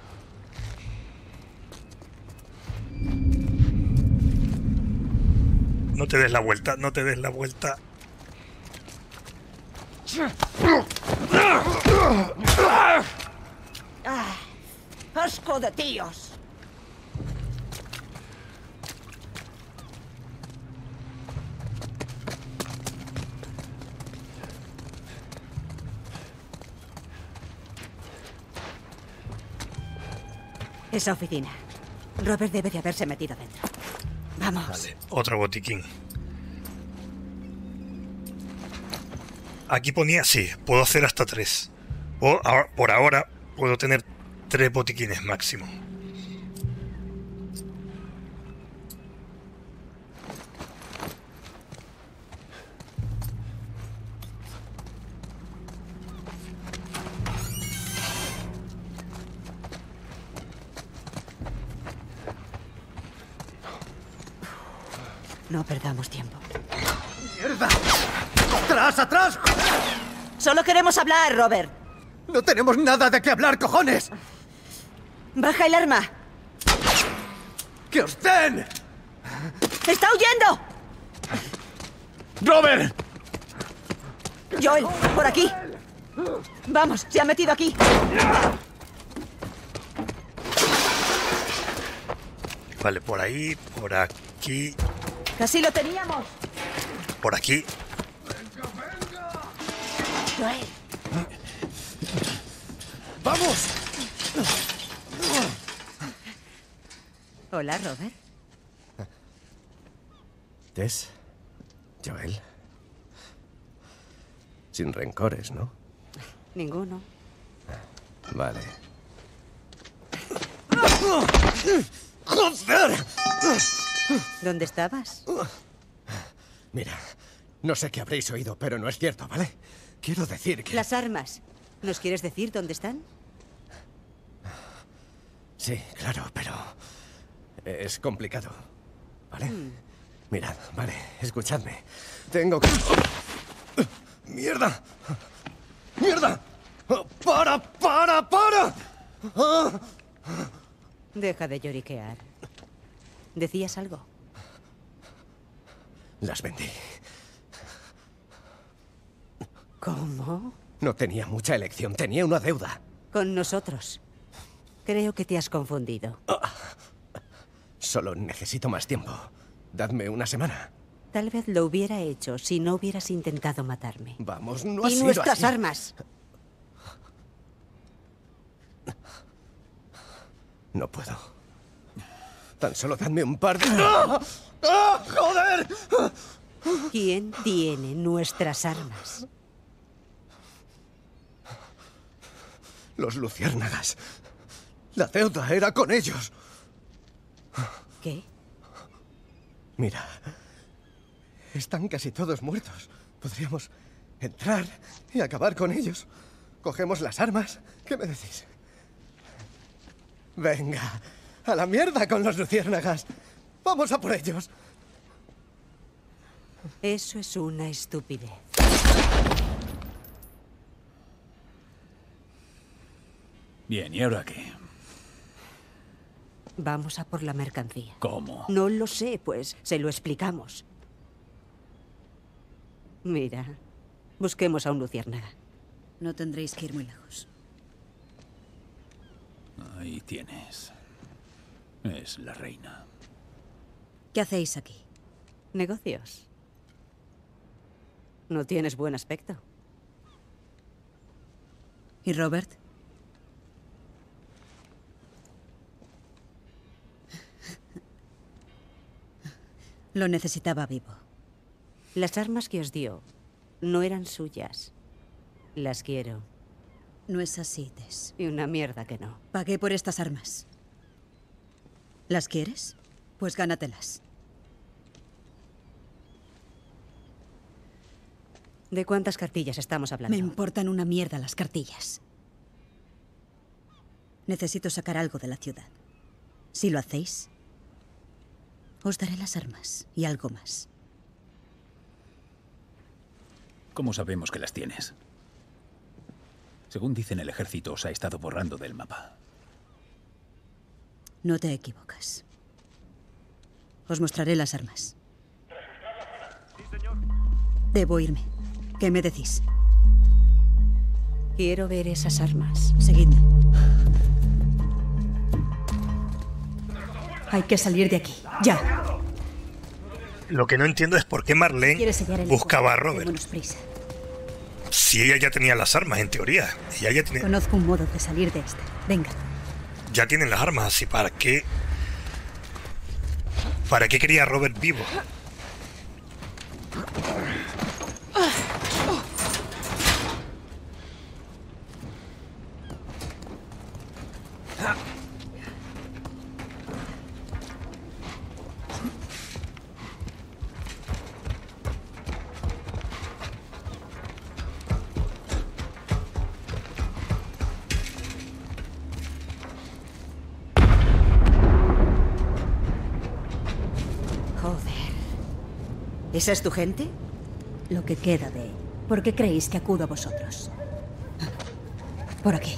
No te des la vuelta, no te des la vuelta. ¡Asco de tíos! Esa oficina. Robert debe de haberse metido dentro. Vamos. Vale, otro botiquín. Aquí ponía, sí, puedo hacer hasta 3. Por ahora puedo tener 3 botiquines máximo. No perdamos tiempo. ¡Mierda! ¡Atrás, atrás! Solo queremos hablar, Robert. ¡No tenemos nada de qué hablar, cojones! ¡Baja el arma! ¡Que os den! ¡Está huyendo! ¡Robert! Joel, por aquí. Vamos, se ha metido aquí. Vale, por ahí, por aquí, Casi lo teníamos. por aquí. Joel. ¡Vamos! Hola, Robert. Tess, Joel. Sin rencores, ¿no? Ninguno. Vale. ¡Joder! ¿Dónde estabas? Mira, no sé qué habréis oído, pero no es cierto, ¿vale? Quiero decir que... Las armas. ¿Nos quieres decir dónde están? Sí, claro, pero... es complicado, ¿vale? Mirad, vale, escuchadme. Tengo que... ¡Mierda! ¡Mierda! ¡Para! Deja de lloriquear. ¿Decías algo? Las vendí. ¿Cómo? No tenía mucha elección, tenía una deuda. Con nosotros. Creo que te has confundido. Solo necesito más tiempo. Dadme una semana. Tal vez lo hubiera hecho si no hubieras intentado matarme. Vamos, no ha y sido nuestras así. armas. No puedo. Tan solo dadme un par de... ¡Ah! ¡Ah! ¡Joder! ¿Quién tiene nuestras armas? Los luciérnagas. La deuda era con ellos. ¿Qué? Mira, están casi todos muertos. Podríamos entrar y acabar con ellos. Cogemos las armas. ¿Qué me decís? Venga, a la mierda con los luciérnagas. Vamos a por ellos. Eso es una estupidez. Bien, ¿y ahora qué? Vamos a por la mercancía. ¿Cómo? No lo sé, pues se lo explicamos. Mira, busquemos a un luciérnaga. No tendréis que ir muy lejos. Ahí tienes. Es la reina. ¿Qué hacéis aquí? Negocios. No tienes buen aspecto. ¿Y Robert? Lo necesitaba vivo. Las armas que os dio no eran suyas. Las quiero. No es así, Tess. Y una mierda que no. Pagué por estas armas. ¿Las quieres? Pues gánatelas. ¿De cuántas cartillas estamos hablando? Me importan una mierda las cartillas. Necesito sacar algo de la ciudad. Si lo hacéis, Os daré las armas y algo más. ¿Cómo sabemos que las tienes? Según dicen, el ejército os ha estado borrando del mapa. No te equivocas. Os mostraré las armas. Debo irme. ¿Qué me decís? Quiero ver esas armas. Seguidme. Hay que salir de aquí. ¡Ya! Lo que no entiendo es por qué Marlene buscaba a Robert. Démonos prisa. Si ella ya tenía las armas, en teoría. Ella ya tiene... Conozco un modo de salir de este. Venga. Ya tienen las armas, así ¿para qué? ¿Para qué quería a Robert vivo? ¿Esa es tu gente? Lo que queda de... ¿Por qué creéis que acudo a vosotros? Por aquí.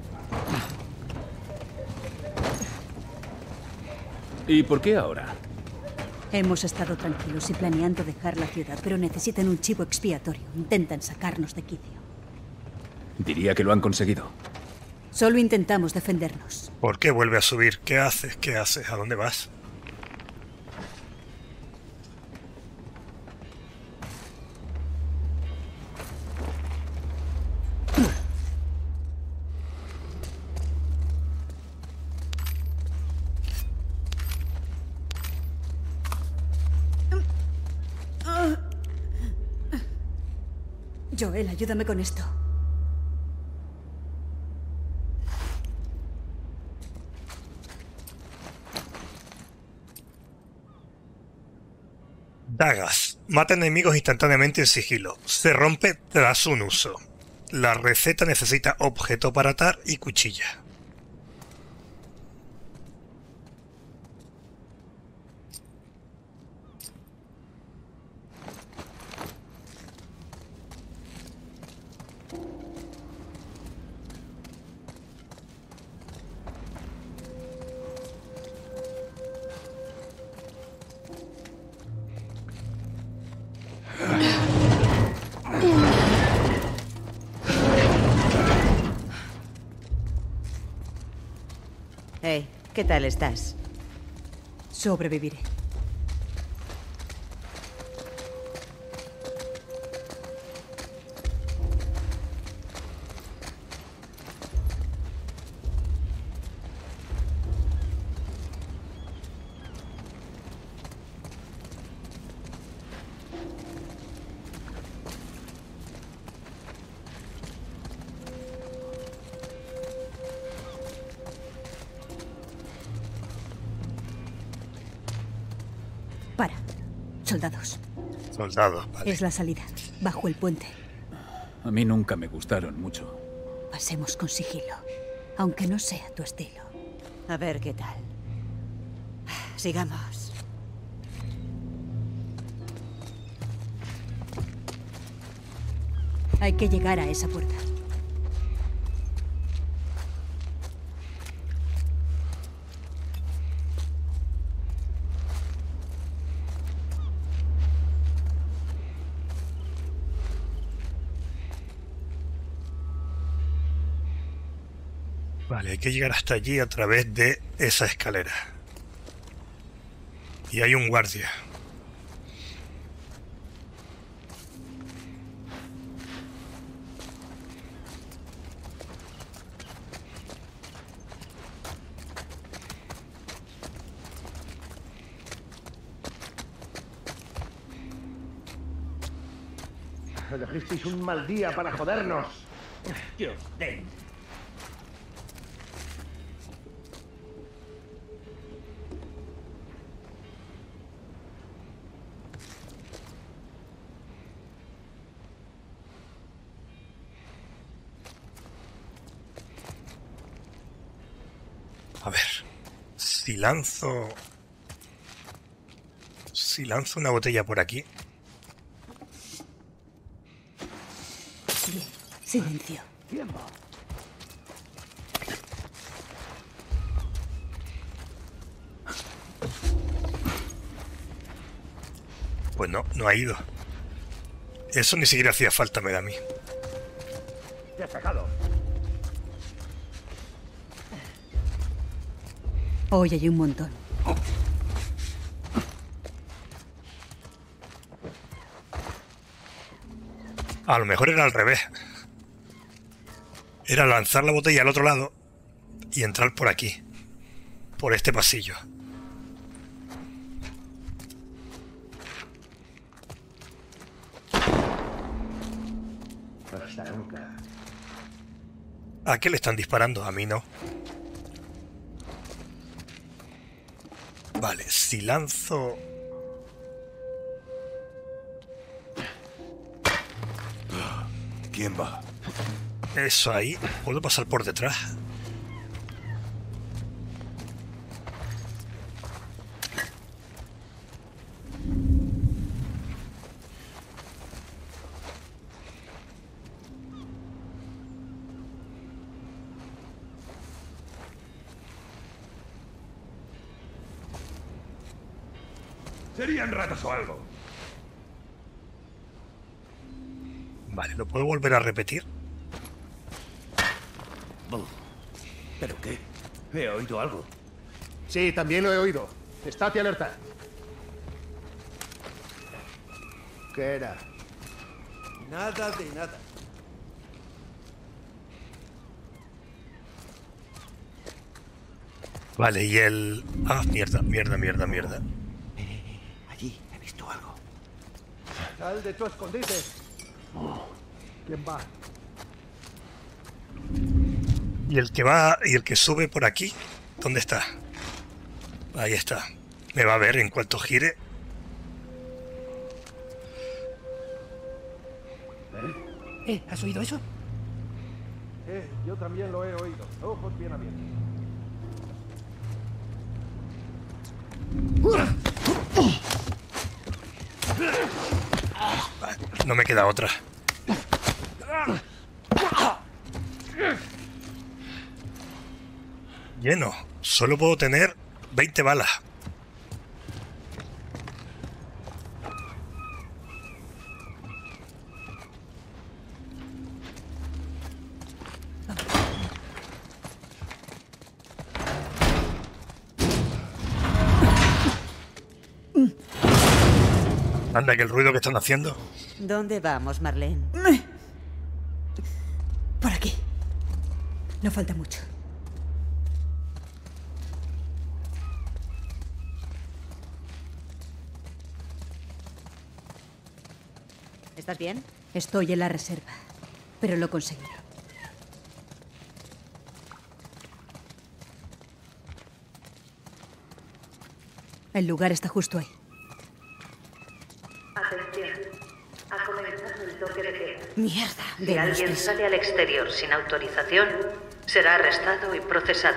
¿Y por qué ahora? Hemos estado tranquilos y planeando dejar la ciudad, pero necesitan un chivo expiatorio. Intentan sacarnos de quicio. Diría que lo han conseguido. Solo intentamos defendernos. ¿Por qué vuelve a subir? ¿Qué haces? ¿Qué haces? ¿A dónde vas? Joel, ayúdame con esto. Dagas. Mata enemigos instantáneamente en sigilo. Se rompe tras un uso. La receta necesita objeto para atar y cuchilla. Hey, ¿qué tal estás? Sobreviviré. Para. Soldados. Soldados, vale. Es la salida. Bajo el puente. A mí nunca me gustaron mucho. Pasemos con sigilo. Aunque no sea tu estilo. A ver qué tal. Sigamos. Hay que llegar a esa puerta. Vale, hay que llegar hasta allí a través de esa escalera. Y hay un guardia. Elegisteis un mal día para jodernos. Que os den. A ver, si lanzo... Si lanzo una botella por aquí... Bien, silencio. Pues no ha ido. Eso ni siquiera hacía falta, me da a mí. Despejado. Hoy hay un montón. A lo mejor era al revés. Era lanzar la botella al otro lado y entrar por aquí, por este pasillo. Hasta nunca. ¿A qué le están disparando? A mí no. Vale, si lanzo... ¿Quién va? Eso ahí, ¿puedo pasar por detrás? Serían ratas o algo. Vale, ¿lo puedo volver a repetir? ¿Pero qué? He oído algo. Sí, también lo he oído. Estate alerta. ¿Qué era? Nada de nada. Vale, y el... Ah, mierda. Allí he visto algo. Sal de tu escondite. ¿Quién va? Y el que va y el que sube por aquí, ¿dónde está? Ahí está. Me va a ver en cuanto gire. ¿Has oído eso? Yo también lo he oído. Ojos bien abiertos. No me queda otra. Lleno. Solo puedo tener 20 balas. Anda, que el ruido que están haciendo. ¿Dónde vamos, Marlene? Por aquí. No falta mucho. ¿Estás bien? Estoy en la reserva, pero lo conseguiré. El lugar está justo ahí. Atención. Ha comenzado el toque de queda. Mierda. Si alguien sale al exterior sin autorización, será arrestado y procesado.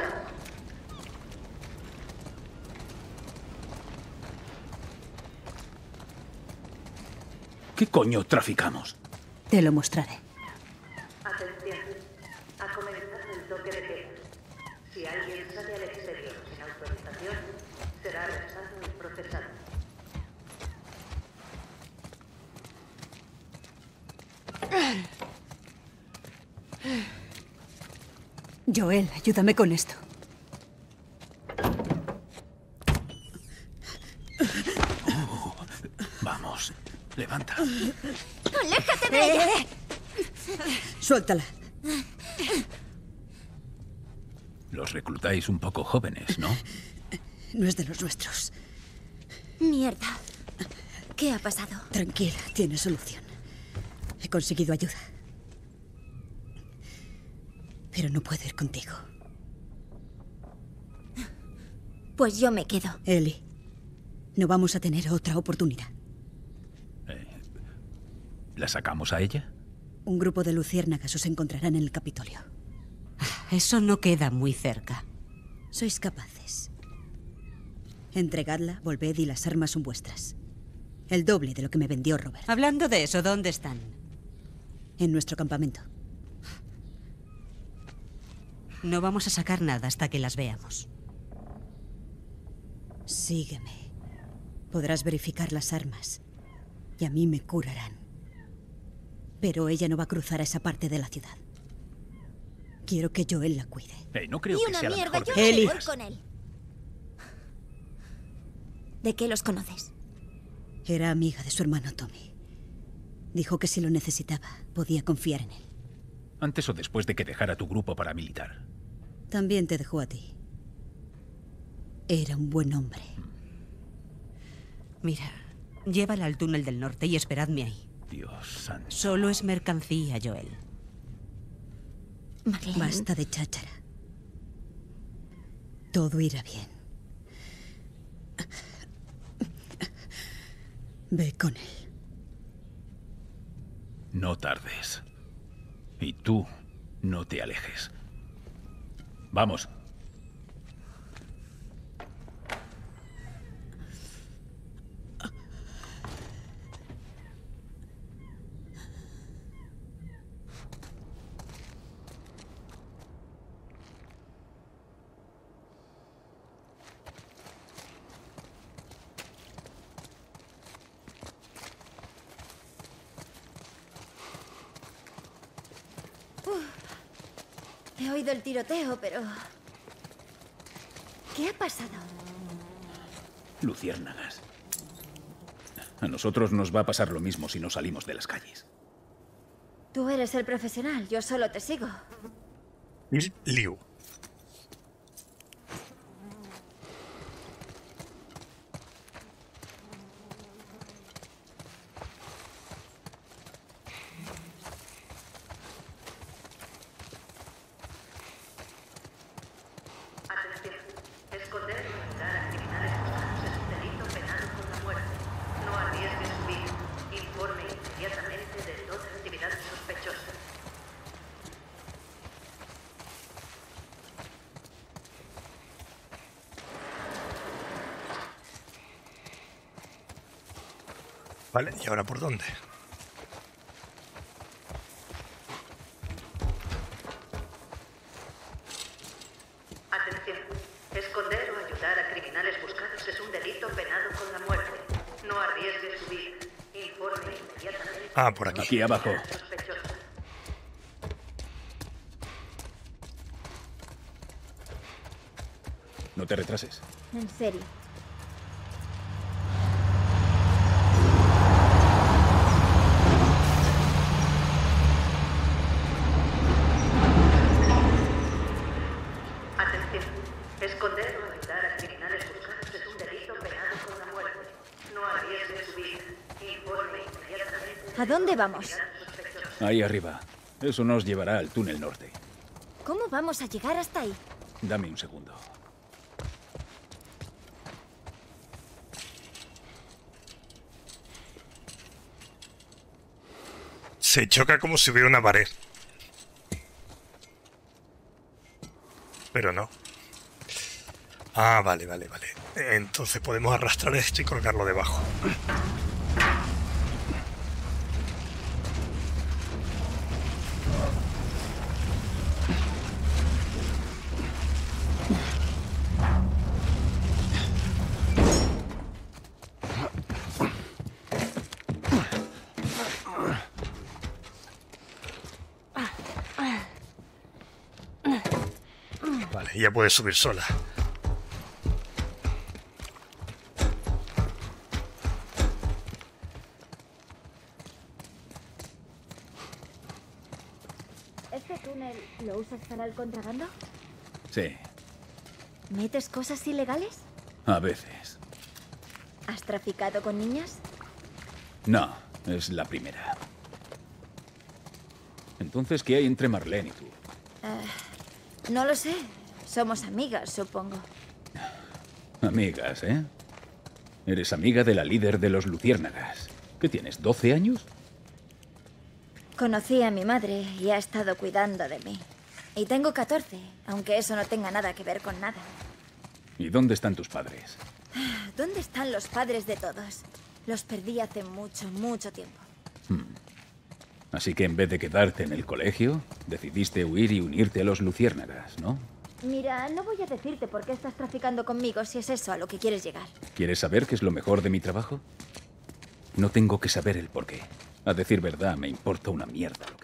¿Qué coño traficamos? Te lo mostraré. Atención. Ha comenzado el toque de queda. Si alguien sale al exterior sin autorización, será arrestado y procesado. Joel, ayúdame con esto. Vamos, levanta. ¡Aléjate de ella! Suéltala. Los reclutáis un poco jóvenes, ¿no? No es de los nuestros. Mierda. ¿Qué ha pasado? Tranquila, tiene solución. He conseguido ayuda. Pero no puedo ir contigo. Pues yo me quedo. Ellie, no vamos a tener otra oportunidad. ¿La sacamos a ella? Un grupo de luciérnagas os encontrarán en el Capitolio. Eso no queda muy cerca. Sois capaces. Entregadla, volved y las armas son vuestras. El doble de lo que me vendió Robert. Hablando de eso, ¿dónde están? En nuestro campamento. No vamos a sacar nada hasta que las veamos. Sígueme. Podrás verificar las armas. Y a mí me curarán. Pero ella no va a cruzar a esa parte de la ciudad. Quiero que Joel la cuide. No creo que sea la mejor yo de me las voy con él. ¿De qué los conoces? Era amiga de su hermano Tommy. Dijo que si lo necesitaba, podía confiar en él. ¿Antes o después de que dejara tu grupo paramilitar? También te dejó a ti. Era un buen hombre. Mira, llévala al túnel del norte y esperadme ahí. Dios santo. Solo es mercancía, Joel. Marlene. Basta de cháchara. Todo irá bien. Ve con él. No tardes. Y tú, no te alejes. Vamos. He oído el tiroteo, pero... ¿Qué ha pasado? Luciérnagas. A nosotros nos va a pasar lo mismo si no salimos de las calles. Tú eres el profesional, yo solo te sigo. Liu. Atención. Esconder o ayudar a criminales buscados es un delito penado con la muerte. No arriesgue su vida. Informe inmediatamente de toda actividad sospechosa. Vale, ¿y ahora por dónde? Atención. Esconder o ayudar a criminales buscados es un delito penado con la muerte. No arriesgue su vida. Informe inmediatamente. Ah, por aquí. Aquí abajo. Sospechosa. No te retrases. En serio. Atención. Esconder o ayudar a criminales buscados es un delito penado con la muerte. No arriesgue su vida. Informe inmediatamente. ¿A dónde vamos? Ahí arriba. Eso nos llevará al túnel norte. ¿Cómo vamos a llegar hasta ahí? Dame un segundo. Se choca como si hubiera una pared. Pero no. Ah, vale. Entonces podemos arrastrar esto y colgarlo debajo. Vale, ya puede subir sola. ¿Este túnel lo usas para el contrabando? Sí, ¿Metes cosas ilegales? a veces. ¿Has traficado con niñas? No, es la primera. Entonces, ¿qué hay entre Marlene y tú? No lo sé. Somos amigas, supongo. Amigas, ¿eh? Eres amiga de la líder de los Luciérnagas. ¿Qué tienes, 12 años? Conocí a mi madre y ha estado cuidando de mí. Y tengo 14, aunque eso no tenga nada que ver con nada. ¿Y dónde están tus padres? ¿Dónde están los padres de todos? Los perdí hace mucho, mucho tiempo. Así que en vez de quedarte en el colegio, decidiste huir y unirte a los luciérnagas, ¿no? Mira, no voy a decirte por qué estás traficando conmigo si es eso a lo que quieres llegar. ¿Quieres saber qué es lo mejor de mi trabajo? No tengo que saber el porqué. A decir verdad, me importa una mierda.